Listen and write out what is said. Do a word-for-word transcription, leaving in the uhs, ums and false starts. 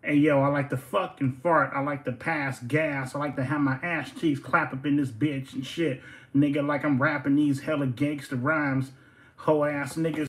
Hey, yo, I like to fucking fart. I like to pass gas. I like to have my ass cheeks clap up in this bitch and shit. Nigga, like I'm rapping these hella gangster rhymes. Hoe ass niggas.